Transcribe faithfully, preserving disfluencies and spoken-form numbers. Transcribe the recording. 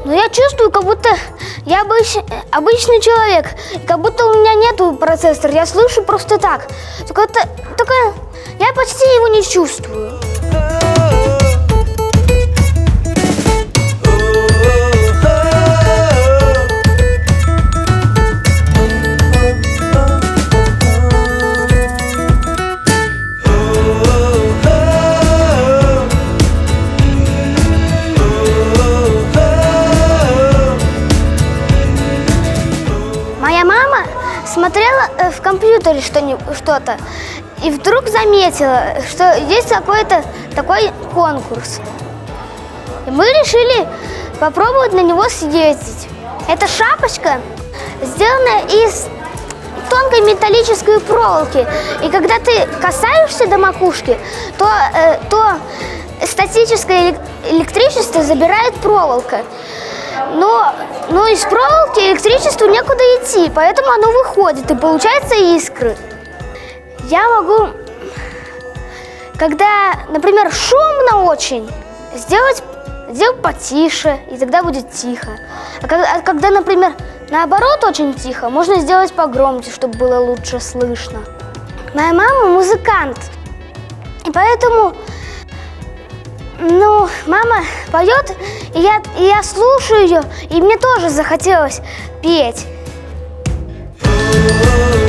Но я чувствую, как будто я обыч... обычный человек, как будто у меня нету процессора, я слышу просто так. Только, это... Только я почти его не чувствую. Моя мама смотрела в компьютере что-то и вдруг заметила, что есть какой-то такой конкурс. И мы решили попробовать на него съездить. Эта шапочка сделана из тонкой металлической проволоки. И когда ты касаешься до макушки, то, э, то статическое электричество забирает проволока. Но, но из проволоки электричеству некуда идти, поэтому оно выходит, и получаются искры. Я могу, когда, например, шумно очень, сделать, сделать потише, и тогда будет тихо. А когда, а когда, например, наоборот очень тихо, можно сделать погромче, чтобы было лучше слышно. Моя мама музыкант, и поэтому... Ну, мама поет, и я, и я слушаю ее, и мне тоже захотелось петь.